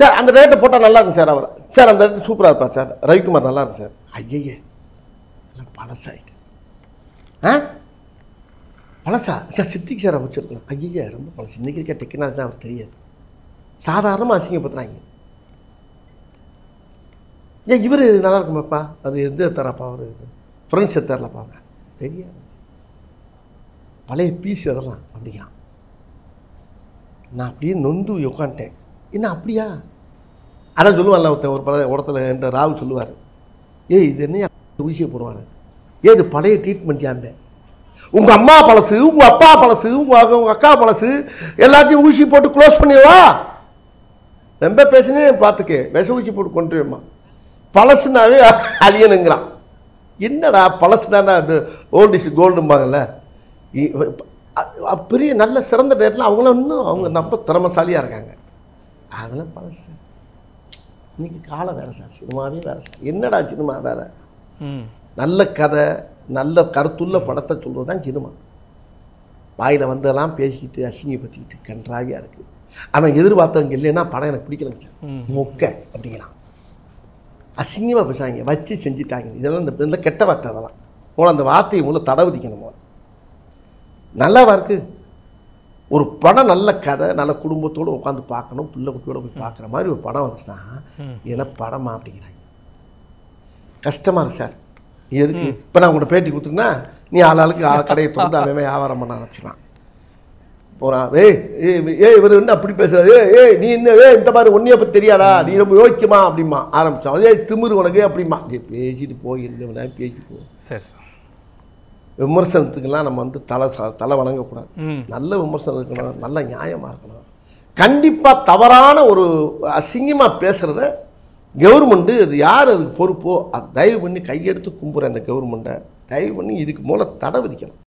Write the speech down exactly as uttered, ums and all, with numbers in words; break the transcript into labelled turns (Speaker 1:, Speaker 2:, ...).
Speaker 1: sir அந்த ரேட்டை போட்டால் நல்லா இருக்கும் சார் அவர் சார் அந்த ரேட்டு சூப்பராக இருப்பார் சார் ரவிக்குமார் நல்லா இருக்கும் சார் ஐயே எல்லாம் பழசாயிட்டு ஆ பழசா சார் சித்திக்கு சார் அமைச்சிருக்கணும் ஐயா ரொம்ப பழசு இன்றைக்கி இருக்க டெக்னாலஜி தான் அவர் தெரியாது சாதாரணமாக அசிங்கப்படுத்துறாங்க ஏன் இவர் நல்லா இருக்குமாப்பா அது எந்த தரப்பா அவர் ஃப்ரெண்ட்ஸ் தரலப்பா தெரியாது பழைய பீஸ் அதெல்லாம் அப்படிங்கிறான் நான் அப்படியே நொந்து உட்காந்துட்டேன் என்ன அப்படியா அதான் சொல்லுவான்ல ஒருத்தன் ஒரு பழைய இடத்துல என்ற ராவு சொல்லுவார் ஏய் இது என்ன ஊசியை போடுவார் ஏ இது பழைய ட்ரீட்மெண்ட் யாம்பேன் உங்கள் அம்மா பழசு உங்கள் அப்பா பழசு உங்கள் உங்கள் அக்கா பழசு எல்லாத்தையும் ஊசி போட்டு க்ளோஸ் பண்ணிடுவா ரொம்ப பேசுனே பார்த்துக்கே விஷ ஊசி போட்டு கொண்டுமா பழசுனாவே அழியனுங்கிறான் என்னடா பழசு தானே அது ஓல்டு இஸ் கோல்டும்பாங்கல்ல பெரிய நல்ல சிறந்த டேட்டில் அவங்களும் இன்னும் அவங்க ரொம்ப திறமசாலியாக இருக்காங்க அதெல்லாம் பழசு இன்னைக்கு காலம் வேறு சார் சினிமாவே வேறு சார் என்னடா சினிமா வேறு நல்ல கதை நல்ல கருத்துள்ள படத்தை சொல்கிறது தான் சினிமா வாயில் வந்தெல்லாம் பேசிக்கிட்டு அசிங்கப்படுத்திக்கிட்டு கன்றாவியாக இருக்குது அவன் எதிர்பார்த்தவங்க இல்லைன்னா படம் எனக்கு பிடிக்கலங்க சார் மொக்க அப்படிங்கிறான் அசிங்கமாக பேசுகிறாங்க வச்சு செஞ்சுட்டாங்க இதெல்லாம் இந்த இந்த கெட்ட வார்த்தை அதெல்லாம் மூலம் அந்த வார்த்தையை மூலம் தடை விதிக்கணும் போல நல்லாவா இருக்குது ஒரு படம் நல்ல கதை நல்ல குடும்பத்தோடு உட்காந்து பார்க்கணும் பிள்ளை குட்டியோடு போய் பார்க்குற மாதிரி ஒரு படம் வந்துச்சுன்னா ஏன்னா படமா அப்படிங்கிறாங்க கஷ்டமாக இருக்கு சார் எதுக்கு இப்போ நான் உங்கள்கிட்ட பேட்டி கொடுத்துருந்தா நீ ஆளாளுக்கு கடையை திறந்து அவன் வியாபாரம் பண்ண ஆரம்பிச்சிடலாம் போகிறான் ஏய் ஏ இவர் என்ன அப்படி பேசுறாரு ஏ ஏய் நீ என்ன ஏ இந்த மாதிரி ஒன்றையை பற்றி தெரியாதா நீ ரொம்ப யோசிக்குமா அப்படிமா ஆரம்பித்தான் அதே திமிரு உனக்கு அப்படிமா பேசிட்டு போய் என்ன பேசிட்டு போ சரி சார் விமர்சனத்துக்கெல்லாம் நம்ம வந்து தலை தலை வணங்கக்கூடாது நல்ல விமர்சனம் இருக்கணும் நல்ல நியாயமாக இருக்கணும் கண்டிப்பாக தவறான ஒரு அசிங்கமாக பேசுகிறத கவர்மெண்ட்டு அது யார் அதுக்கு பொறுப்போ அது தயவு பண்ணி கையெடுத்து கும்புற அந்த கவர்மெண்ட்டை தயவு பண்ணி இதுக்கு மூலம் தடை விதிக்கணும்